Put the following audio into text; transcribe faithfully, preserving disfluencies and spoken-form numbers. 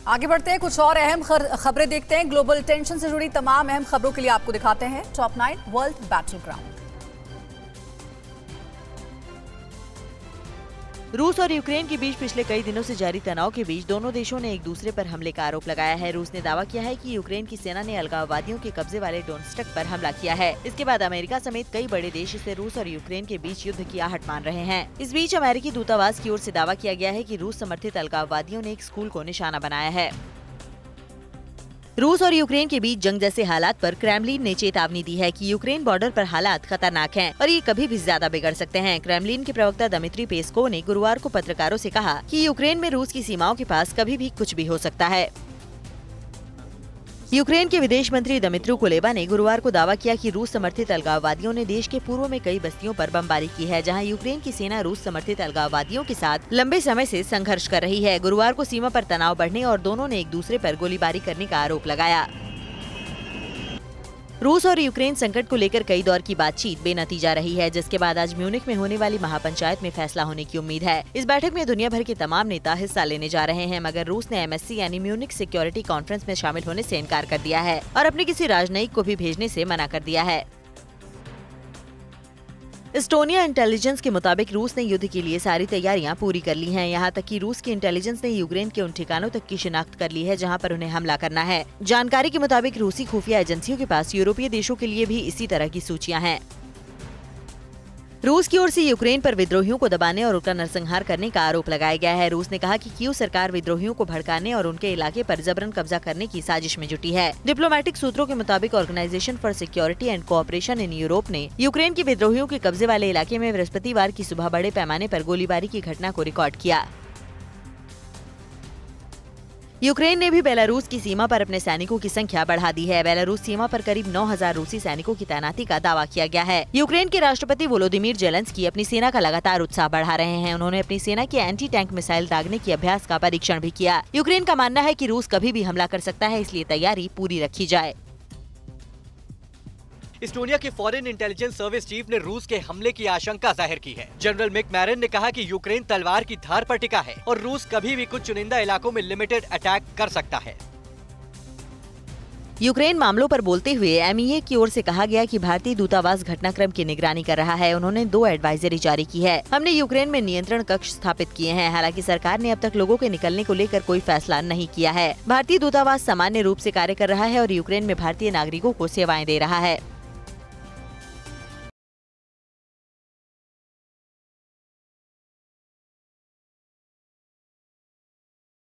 आगे बढ़ते हैं, कुछ और अहम खबरें देखते हैं। ग्लोबल टेंशन से जुड़ी तमाम अहम खबरों के लिए आपको दिखाते हैं top nine world battleground. रूस और यूक्रेन के बीच पिछले कई दिनों से जारी तनाव के बीच दोनों देशों ने एक दूसरे पर हमले का आरोप लगाया है। रूस ने दावा किया है कि यूक्रेन की सेना ने अलगाववादियों के कब्जे वाले डोनेत्स्क पर हमला किया है। इसके बाद अमेरिका समेत कई बड़े देश इसे रूस और यूक्रेन के बीच युद्ध की आहट मान रहे हैं। इस बीच अमेरिकी दूतावास की ओर से दावा किया गया है कि रूस समर्थित अलगाववादियों ने एक स्कूल को निशाना बनाया है। रूस और यूक्रेन के बीच जंग जैसे हालात पर क्रेमलिन ने चेतावनी दी है कि यूक्रेन बॉर्डर पर हालात खतरनाक हैं और ये कभी भी ज्यादा बिगड़ सकते हैं। क्रेमलिन के प्रवक्ता दमित्री पेस्कोव ने गुरुवार को पत्रकारों से कहा कि यूक्रेन में रूस की सीमाओं के पास कभी भी कुछ भी हो सकता है। यूक्रेन के विदेश मंत्री दमित्रो कुलेबा ने गुरुवार को दावा किया कि रूस समर्थित अलगाववादियों ने देश के पूर्व में कई बस्तियों पर बमबारी की है, जहां यूक्रेन की सेना रूस समर्थित अलगाववादियों के साथ लंबे समय से संघर्ष कर रही है। गुरुवार को सीमा पर तनाव बढ़ने और दोनों ने एक दूसरे पर गोलीबारी करने का आरोप लगाया। रूस और यूक्रेन संकट को लेकर कई दौर की बातचीत बेनतीजा रही है, जिसके बाद आज म्यूनिख में होने वाली महापंचायत में फैसला होने की उम्मीद है। इस बैठक में दुनिया भर के तमाम नेता हिस्सा लेने जा रहे हैं, मगर रूस ने एम एस सी यानी म्यूनिख सिक्योरिटी कॉन्फ्रेंस में शामिल होने से इनकार कर दिया है और अपने किसी राजनयिक को भी भेजने से मना कर दिया है। एस्टोनिया इंटेलिजेंस के मुताबिक रूस ने युद्ध के लिए सारी तैयारियां पूरी कर ली हैं। यहां तक कि रूस की इंटेलिजेंस ने यूक्रेन के उन ठिकानों तक की शिनाख्त कर ली है जहां पर उन्हें हमला करना है। जानकारी के मुताबिक रूसी खुफिया एजेंसियों के पास यूरोपीय देशों के लिए भी इसी तरह की सूचियां हैं। रूस की ओर से यूक्रेन पर विद्रोहियों को दबाने और उनका नरसंहार करने का आरोप लगाया गया है। रूस ने कहा कि कीव सरकार विद्रोहियों को भड़काने और उनके इलाके पर जबरन कब्जा करने की साजिश में जुटी है। डिप्लोमेटिक सूत्रों के मुताबिक Organization for Security and Cooperation in Europe ने यूक्रेन के विद्रोहियों के कब्जे वाले इलाके में बृहस्पतिवार की सुबह बड़े पैमाने पर गोलीबारी की घटना को रिकॉर्ड किया। यूक्रेन ने भी बेलारूस की सीमा पर अपने सैनिकों की संख्या बढ़ा दी है। बेलारूस सीमा पर करीब नौ हज़ार रूसी सैनिकों की तैनाती का दावा किया गया है। यूक्रेन के राष्ट्रपति वोलोदिमीर जेलेंस्की अपनी सेना का लगातार उत्साह बढ़ा रहे हैं। उन्होंने अपनी सेना की एंटी टैंक मिसाइल दागने की अभ्यास का परीक्षण भी किया। यूक्रेन का मानना है कि रूस कभी भी हमला कर सकता है, इसलिए तैयारी पूरी रखी जाए। एस्टोनिया के फॉरेन इंटेलिजेंस सर्विस चीफ ने रूस के हमले की आशंका जाहिर की है। जनरल मैकमैरन ने कहा कि यूक्रेन तलवार की धार पर टिका है और रूस कभी भी कुछ चुनिंदा इलाकों में लिमिटेड अटैक कर सकता है। यूक्रेन मामलों पर बोलते हुए एम ई ए की ओर से कहा गया कि भारतीय दूतावास घटनाक्रम की निगरानी कर रहा है। उन्होंने दो एडवाइजरी जारी की है। हमने यूक्रेन में नियंत्रण कक्ष स्थापित किए हैं। हालांकि सरकार ने अब तक लोगों के निकलने को लेकर कोई फैसला नहीं किया है। भारतीय दूतावास सामान्य रूप से कार्य कर रहा है और यूक्रेन में भारतीय नागरिकों को सेवाएं दे रहा है।